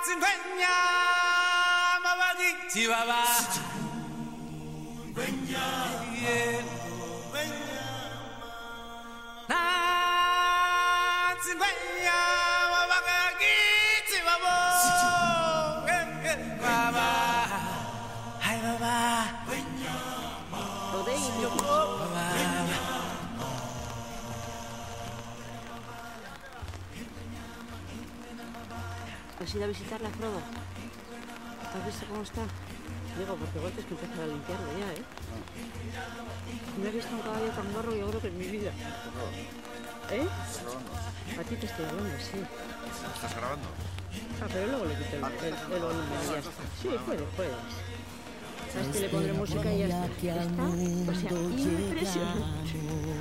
¿Has ido a visitarla, Frodo? ¿Has visto cómo está? Digo, porque igual tienes que empezar a limpiarlo ya, ¿eh? No he visto un caballo tan guarro, yo creo que en mi vida. ¿Eh? A ti te estoy hablando, sí. ¿Estás grabando? Ah, pero luego le quito el volumen y ya está. Sí, puedes. ¿Sabes que le pondré música y ya está? ¿Está? O sea, impresionante.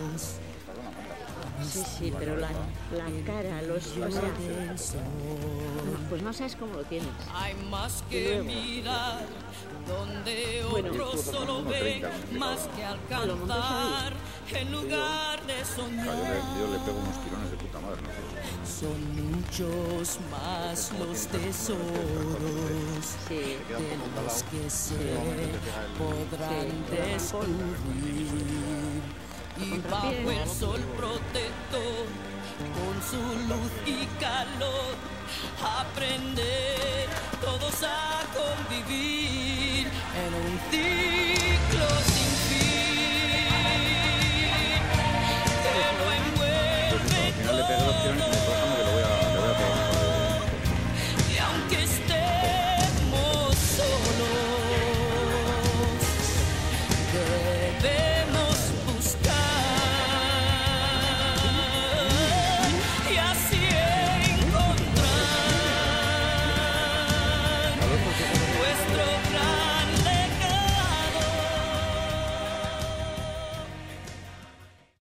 Sí, pero la cara, o sea, pues no sabes cómo lo tienes. Hay más que mirar, donde otros solo ven, más que alcanzar, en lugar de soñar. Yo le pego unos tirones de puta madre, ¿no? Son muchos más los tesoros de los que se podrán descubrir. Y bajo el sol protector, con su luz y calor, aprender todos a convivir en un cielo.